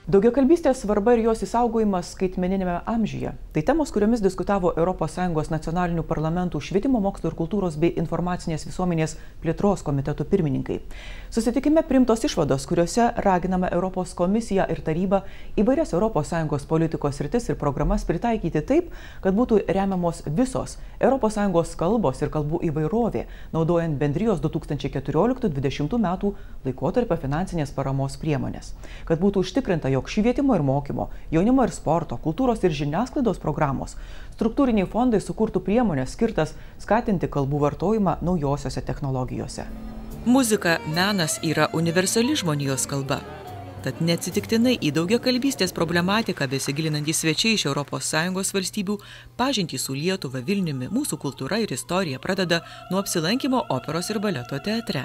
Daugiakalbystės svarba ir jos išsaugojimas skaitmeninėme amžiuje. Tai temos, kuriomis diskutavo ES nacionalinių parlamentų švietimo, mokslo ir kultūros bei informacinės visuomenės plėtros komitetų pirmininkai. Susitikime priimtos išvados, kuriuose raginama Europos komisiją ir tarybą įvairias ES politikos sritis ir programas pritaikyti taip, kad būtų remiamos visos ES kalbos ir kalbų įvairovė, naudojant bendrijos 2014-2020 metų laikotarpio finansinės paramos priemonės. Kad būtų užtikrinta, jog švietimo ir mokymo, jaunimo ir sporto, kultūros ir žiniasklaidos programos, struktūriniai fondai sukurtų priemonės skirtas skatinti kalbų vartojimą naujosiose technologijose. Muzika, menas yra universali žmonijos kalba. Tad neatsitiktinai į daugiakalbystės problematiką besigilinantys svečiai iš ES valstybių pažintį su Lietuva, Vilniumi, mūsų kultūra ir istorija pradeda nuo apsilankymo operos ir baleto teatre.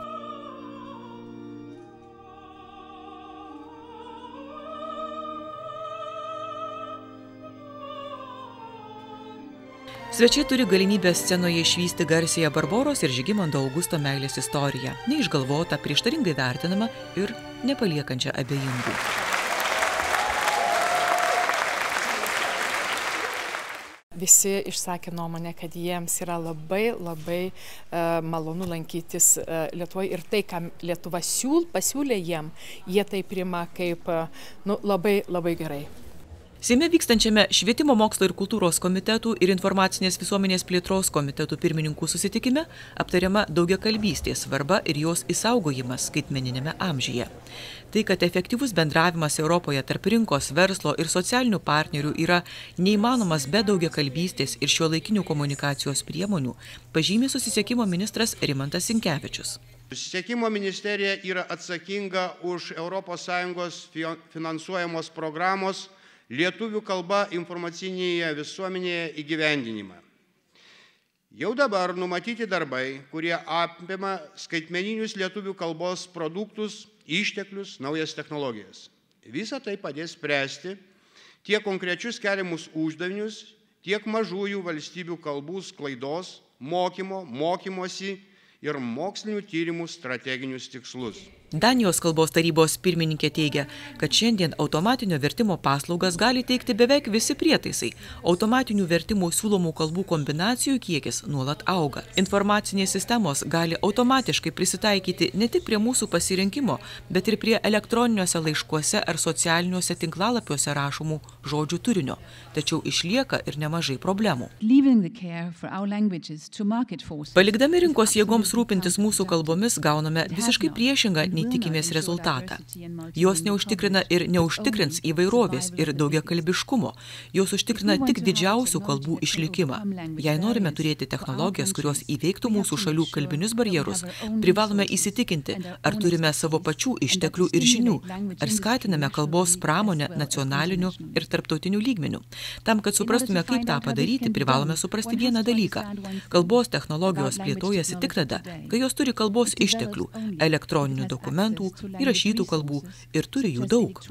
Svečiai turi galimybę scenoje išvysti garsiąją Barboros ir Žygimanto Augusto meilės istoriją, neišgalvotą, prieštaringai vertinamą ir nepaliekančią abejingų. Visi išsakė nuomonę, kad jiems yra labai malonu lankytis Lietuvoje ir tai, ką Lietuva pasiūlė jiem, jie tai priima kaip labai gerai. Seime vykstančiame švietimo, mokslo ir kultūros komitetų ir informacinės visuomenės plėtros komitetų pirmininkų susitikime aptariama daugiakalbystės svarba ir jos išsaugojimas skaitmeninėme amžiuje. Tai, kad efektyvus bendravimas Europoje tarp rinkos, verslo ir socialinių partnerių yra neįmanomas be daugiakalbystės ir šiuolaikinių komunikacijos priemonių, pažymi susisiekimo ministras Rimantas Sinkevičius. Susisiekimo ministerija yra atsakinga už ES finansuojamos programos lietuvių kalba informacinėje visuomenėje įgyvendinimą. Jau dabar numatyti darbai, kurie apima skaitmeninius lietuvių kalbos produktus, išteklius, naujas technologijas. Visa tai padės spręsti tiek konkrečius keliamus uždavinius, tiek mažųjų valstybių kalbų sklaidos, mokymosi ir mokslinių tyrimų strateginius tikslus. Danijos kalbos tarybos pirmininkė teigia, kad šiandien automatinio vertimo paslaugas gali teikti beveik visi prietaisai. Automatinių vertimų siūlomų kalbų kombinacijų kiekis nuolat auga. Informacinės sistemos gali automatiškai prisitaikyti ne tik prie mūsų pasirinkimo, bet ir prie elektroniniuose laiškuose ar socialiniuose tinklalapiuose rašomų žodžių turinio. Tačiau išlieka ir nemažai problemų. Palikdami rinkos jėgoms rūpintis mūsų kalbomis, gauname visiškai priešingą nei tikimės rezultatą. Jos neužtikrina ir neužtikrins įvairovės ir daugiakalbiškumo. Jos užtikrina tik didžiausių kalbų išlikimą. Jei norime turėti technologijas, kurios įveiktų mūsų šalių kalbinius barjerus, privalome įsitikinti, ar turime savo pačių išteklių ir žinių, ar skatiname kalbos pramonę nacionaliniu ir tarptautiniu lygmeniu. Tam, kad suprastume, kaip tą padaryti, privalome suprasti vieną dalyką. Kalbos technologijos plėtojasi tik tada, kai jos turi kalbos išteklių, elektroninių dokumentų, įrašytų kalbų ir turi jų daug.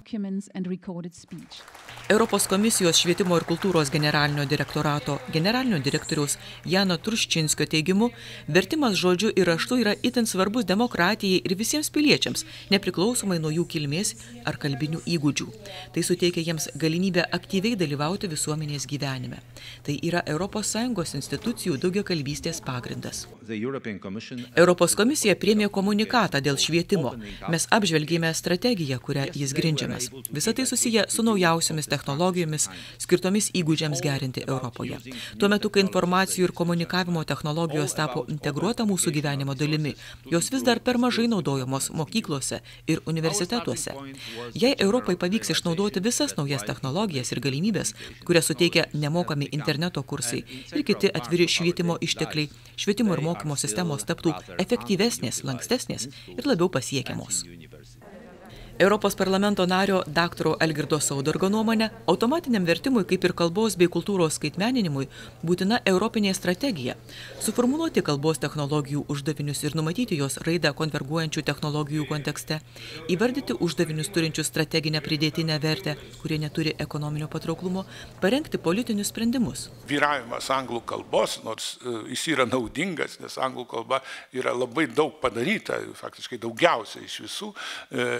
Europos komisijos švietimo ir kultūros generalinio direktorato generalinio direktoriaus Jano Truščinskio teigimu, vertimas žodžiu ir raštu yra itin svarbus demokratijai ir visiems piliečiams, nepriklausomai nuo jų kilmės ar kalbinių įgūdžių. Tai suteikia jiems galimybę aktyviai dalyvauti visuomenės gyvenime. Tai yra ES institucijų daugiakalbystės pagrindas. Europos komisija priėmė komunikatą dėl švietimo. Mes apžvelgėme strategiją, kurią jis grindžiamas. Visa tai susiję su naujausiomis technologijomis, skirtomis įgūdžiams gerinti Europoje. Tuo metu, kai informacijų ir komunikavimo technologijos tapo integruota mūsų gyvenimo dalimi, jos vis dar per mažai naudojamos mokyklose ir universitetuose. Jei Europai pavyks išnaudoti visas naujas technologijas ir galimybės, kurias suteikia nemokami interneto kursai ir kiti atviri švietimo ištekliai, švietimo ir mokymo sistemos taptų efektyvesnės, lankstesnės ir labiau pasiekiamos. Europos parlamento nario dr. Algirdo Saudargo nuomonė, automatiniam vertimui, kaip ir kalbos bei kultūros skaitmeninimui, būtina europinė strategija. Suformuluoti kalbos technologijų uždavinius ir numatyti jos raidą konverguojančių technologijų kontekste, įvardyti uždavinius turinčius strateginę pridėtinę vertę, kurie neturi ekonominio patrauklumo, parengti politinius sprendimus. Vyravimas anglų kalbos, nors jis yra naudingas, nes anglų kalba yra labai daug padaryta, faktiškai daugiausia iš visų technologijų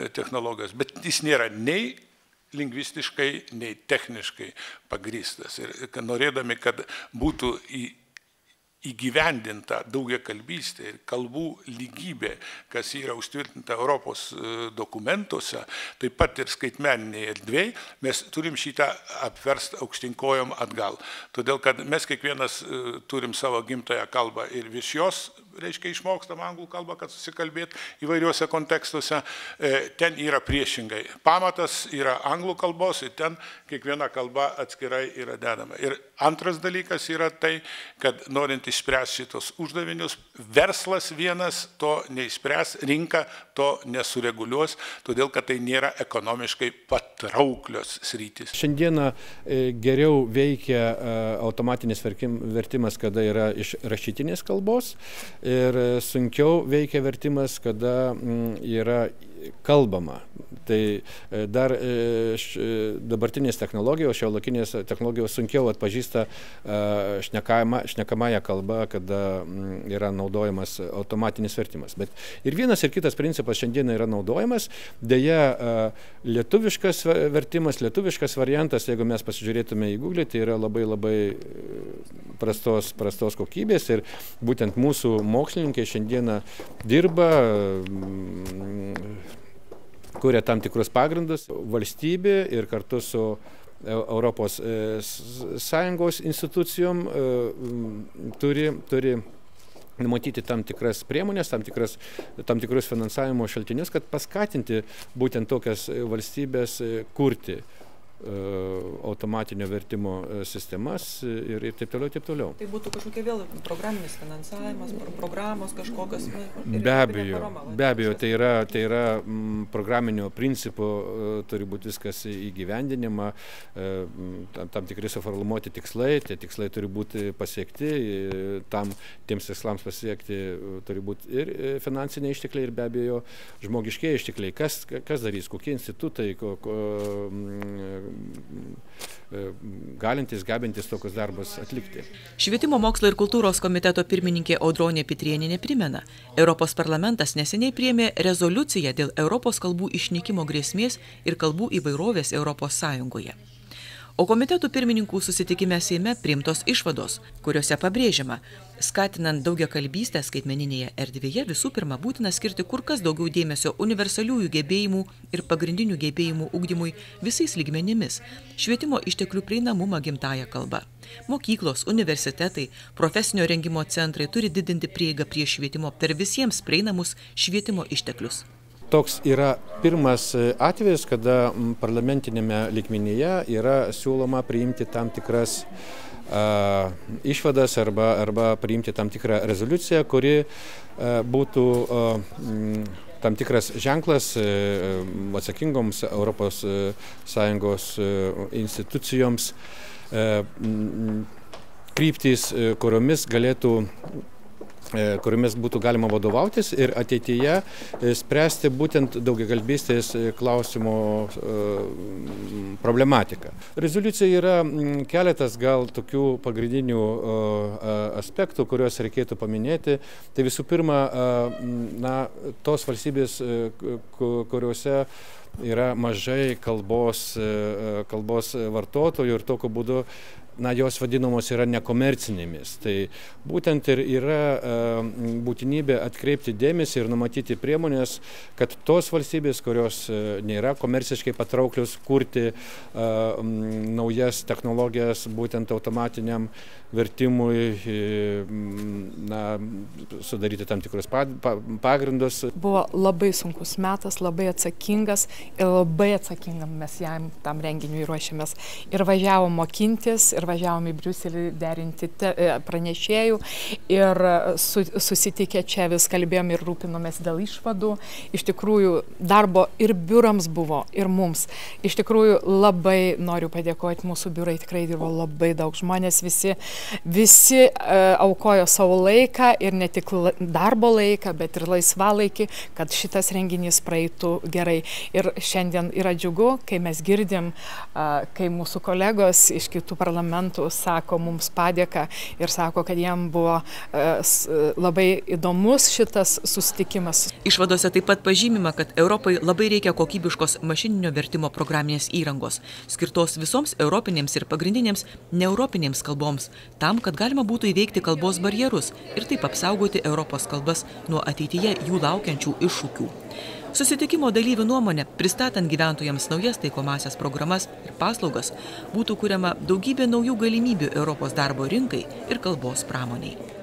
technologijos, bet jis nėra nei lingvistiškai, nei techniškai pagrįstas. Ir norėdami, kad būtų įgyvendinta daugiakalbystė ir kalbų lygybė, kas yra užtvirtinta Europos dokumentuose, taip pat ir skaitmeninėje erdvėje, mes turim šitą apversti aukštinkojom atgal. Todėl, kad mes kiekvienas turim savo gimtąją kalbą ir virš jos, reiškia, išmokstam anglų kalbą, kad susikalbėt įvairiuose kontekstuose, ten yra priešingai. Pamatas yra anglų kalbos ir ten kiekviena kalba atskirai yra dedama. Ir antras dalykas yra tai, kad norint išspręs šitos uždavinius, verslas vienas to neišspręs, rinka to nesureguliuos, todėl kad tai nėra ekonomiškai patrauklios sritys. Šiandieną geriau veikia automatinis vertimas, kada yra iš rašytinės kalbos, ir sunkiau veikia vertimas, kada yra kalbama. Tai dar dabartinės technologijos, šiuolaikinės technologijos sunkiau atpažįsta šnekamąją kalbą, kada yra naudojamas automatinis vertimas. Bet ir vienas ir kitas principas šiandieną yra naudojamas. Deja, lietuviškas vertimas, lietuviškas variantas, jeigu mes pasižiūrėtume į Google, tai yra labai prastos kokybės, ir būtent mūsų mokslininkai šiandieną dirba, kuria tam tikrus pagrindus. Valstybė ir kartu su Europos Sąjungos institucijom turi numatyti tam tikras priemonės, tam tikrus finansavimo šaltinius, kad paskatinti būtent tokias valstybės kurti automatinio vertimo sistemas ir taip toliau, taip toliau. Tai būtų kažkokie vėl programinis finansavimas, programos kažkokios? Be abejo, tai yra programinio principo, turi būti viskas įgyvendinima, tam tikri suformuluoti tikslai, tie tikslai turi būti pasiekti, tiems tikslams pasiekti turi būti ir finansiniai ištekliai, ir be abejo žmogiškiai ištekliai. Kas darys, kokie institutai, galintys, gabintys tokius darbus atlikti. Švietimo, mokslo ir kultūros komiteto pirmininkė Audronė Pitrėnienė primena, Europos parlamentas neseniai priėmė rezoliuciją dėl Europos kalbų išnykimo grėsmės ir kalbų įvairovės Europos Sąjungoje. O komitetų pirmininkų susitikime Seime priimtos išvados, kuriuose pabrėžiama, skatinant daugiakalbystę skaitmeninėje erdvėje visų pirma būtina skirti kur kas daugiau dėmesio universaliųjų gebėjimų ir pagrindinių gebėjimų ugdymui visais lygmenimis, švietimo išteklių prieinamumą gimtąja kalba. Mokyklos, universitetai, profesinio rengimo centrai turi didinti prieigą prie švietimo per visiems prieinamus švietimo išteklius. Toks yra pirmas atvejis, kada parlamentinėme lygmenyje yra siūloma priimti tam tikras išvadas arba priimti tam tikrą rezoliuciją, kuri būtų tam tikras ženklas atsakingoms Europos Sąjungos institucijoms, kryptys, kuriomis būtų galima vadovautis ir ateityje spręsti būtent daugiakalbystės klausimo problematiką. Rezoliucija yra keletas gal tokių pagrindinių aspektų, kuriuos reikėtų paminėti. Tai visų pirma, tos valstybės, kuriuose yra mažai kalbos vartotojų ir tokiu būdu jos vadinamos yra nekomercinėmis. Tai būtent ir yra būtinybė atkreipti dėmesį ir numatyti priemonės, kad tos valstybės, kurios nėra komerciškai patrauklios, kurti naujas technologijas būtent automatiniam vertimui, sudaryti tam tikrus pagrindus. Buvo labai sunkus metas, labai atsakingas ir labai atsakingam mes jam tam renginiui ruošiamės. Ir važiavom mokintis, ir važiavom į Briuselį derinti pranešėjų, ir susitikę čia vis kalbėjom ir rūpinomės dėl išvadų. Iš tikrųjų, darbo ir biurams buvo, ir mums. Iš tikrųjų, labai noriu padėkoti, mūsų biurai tikrai dirbo labai daug. Žmonės visi aukojo savo laiką, ir ne tik darbo laiką, bet ir laisvalaikį, kad šitas renginys praeitų gerai. Ir šiandien yra džiugu, kai mes girdim, kai mūsų kolegos iš kitų parlamentų sako mums padėką ir sako, kad jiem buvo labai įdomus šitas susitikimas. Išvadose taip pat pažymima, kad Europai labai reikia kokybiškos mašininio vertimo programinės įrangos, skirtos visoms europinėms ir pagrindinėms neeuropinėms kalboms, tam, kad galima būtų įveikti kalbos barjerus ir taip apsaugoti Europos kalbas nuo ateityje jų laukiančių iššūkių. Susitikimo dalyvių nuomonė, pristatant gyventojams naujas taikomasias programas ir paslaugas, būtų kuriama daugybė naujų galimybių Europos darbo rinkai ir kalbos pramoniai.